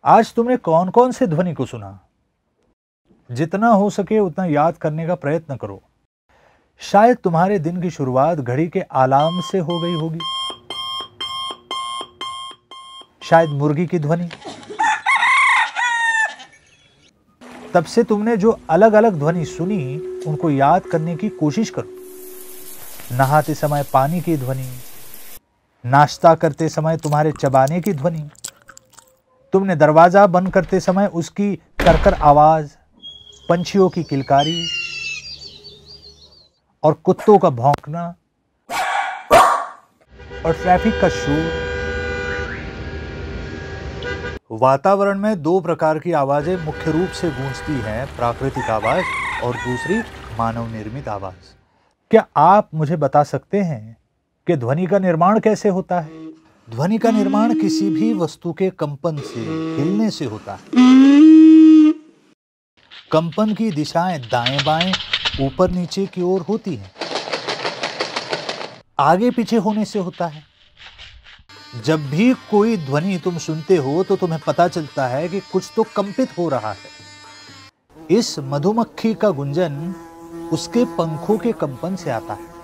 आज तुमने कौन कौन से ध्वनि को सुना? जितना हो सके उतना याद करने का प्रयत्न करो। शायद तुम्हारे दिन की शुरुआत घड़ी के अलार्म से हो गई होगी, शायद मुर्गी की ध्वनि। तब से तुमने जो अलग अलग ध्वनि सुनी उनको याद करने की कोशिश करो। नहाते समय पानी की ध्वनि, नाश्ता करते समय तुम्हारे चबाने की ध्वनि, तुमने दरवाजा बंद करते समय उसकी करकर आवाज, पंछियों की किलकारी और कुत्तों का भौंकना और ट्रैफिक का शोर। वातावरण में दो प्रकार की आवाजें मुख्य रूप से गूंजती हैं, प्राकृतिक आवाज और दूसरी मानव निर्मित आवाज। क्या आप मुझे बता सकते हैं कि ध्वनि का निर्माण कैसे होता है? ध्वनि का निर्माण किसी भी वस्तु के कंपन से, हिलने से होता है। कंपन की दिशाएं दाएं बाएं, ऊपर नीचे की ओर होती हैं। आगे पीछे होने से होता है। जब भी कोई ध्वनि तुम सुनते हो तो तुम्हें पता चलता है कि कुछ तो कंपित हो रहा है। इस मधुमक्खी का गुंजन उसके पंखों के कंपन से आता है।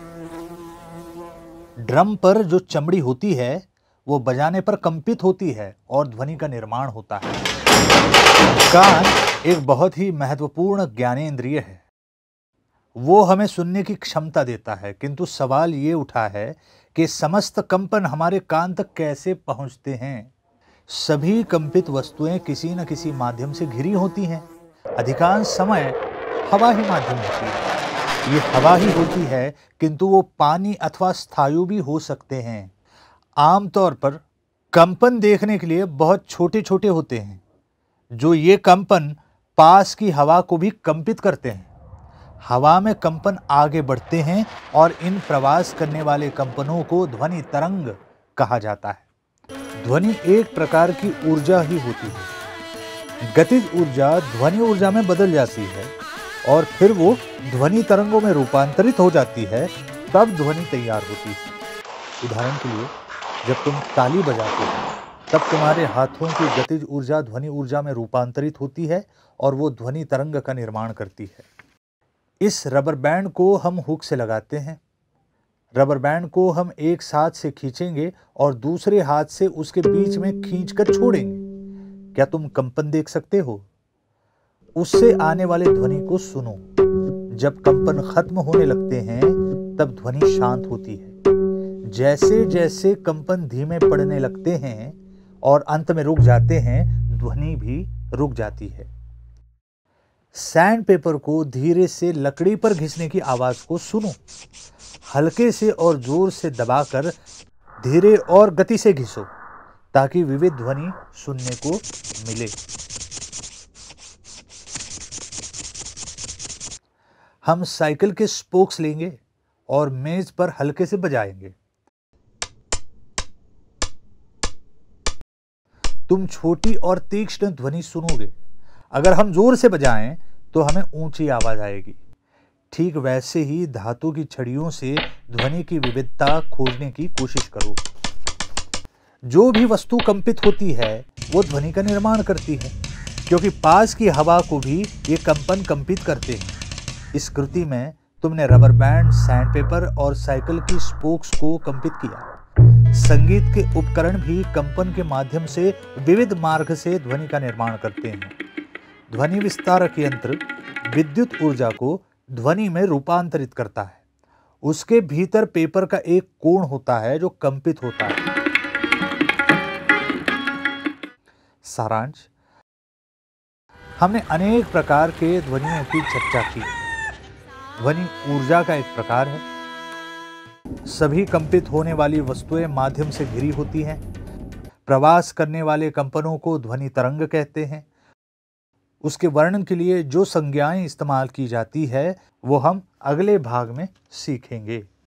ड्रम पर जो चमड़ी होती है वो बजाने पर कंपित होती है और ध्वनि का निर्माण होता है। कान एक बहुत ही महत्वपूर्ण ज्ञानेंद्रिय है। वो हमें सुनने की क्षमता देता है, किंतु सवाल ये उठा है कि समस्त कंपन हमारे कान तक कैसे पहुंचते हैं। सभी कंपित वस्तुएं किसी न किसी माध्यम से घिरी होती हैं। अधिकांश समय हवा ही माध्यम होती है। ये हवा ही होती है, किंतु वो पानी अथवा स्थायु भी हो सकते हैं। आमतौर पर कंपन देखने के लिए बहुत छोटे छोटे होते हैं। जो ये कंपन पास की हवा को भी कंपित करते हैं। हवा में कंपन आगे बढ़ते हैं और इन प्रवास करने वाले कंपनों को ध्वनि तरंग कहा जाता है। ध्वनि एक प्रकार की ऊर्जा ही होती है। गतिज ऊर्जा ध्वनि ऊर्जा में बदल जाती है और फिर वो ध्वनि तरंगों में रूपांतरित हो जाती है, तब ध्वनि तैयार होती है। उदाहरण के लिए, जब तुम ताली बजाते हो तब तुम्हारे हाथों की गतिज ऊर्जा ध्वनि ऊर्जा में रूपांतरित होती है और वो ध्वनि तरंग का निर्माण करती है। इस रबर बैंड को हम हुक से लगाते हैं। रबर बैंड को हम एक हाथ से खींचेंगे और दूसरे हाथ से उसके बीच में खींचकर छोड़ेंगे। क्या तुम कंपन देख सकते हो? उससे आने वाले ध्वनि को सुनो। जब कंपन खत्म होने लगते हैं तब ध्वनि शांत होती है। जैसे जैसे कंपन धीमे पड़ने लगते हैं और अंत में रुक जाते हैं, ध्वनि भी रुक जाती है। सैंडपेपर को धीरे से लकड़ी पर घिसने की आवाज को सुनो। हल्के से और जोर से दबाकर धीरे और गति से घिसो ताकि विविध ध्वनि सुनने को मिले। हम साइकिल के स्पोक्स लेंगे और मेज पर हल्के से बजाएंगे। तुम छोटी और तीक्ष्ण ध्वनि सुनोगे। अगर हम जोर से बजाएं तो हमें ऊंची आवाज आएगी। ठीक वैसे ही धातु की छड़ियों से ध्वनि की विविधता खोजने की कोशिश करो। जो भी वस्तु कंपित होती है वो ध्वनि का निर्माण करती है, क्योंकि पास की हवा को भी ये कंपन कंपित करते हैं। इस कृति में तुमने रबर बैंड, सैंडपेपर और साइकिल की स्पोक्स को कंपित किया। संगीत के उपकरण भी कंपन के माध्यम से विविध मार्ग से ध्वनि का निर्माण करते हैं। ध्वनि विस्तारक यंत्र विद्युत ऊर्जा को ध्वनि में रूपांतरित करता है। उसके भीतर पेपर का एक कोण होता है जो कंपित होता है। सारांश, हमने अनेक प्रकार के ध्वनियों की चर्चा की। ध्वनि ऊर्जा का एक प्रकार है। सभी कंपित होने वाली वस्तुएं माध्यम से घिरी होती हैं। प्रवास करने वाले कंपनों को ध्वनि तरंग कहते हैं। उसके वर्णन के लिए जो संज्ञाएं इस्तेमाल की जाती है वो हम अगले भाग में सीखेंगे।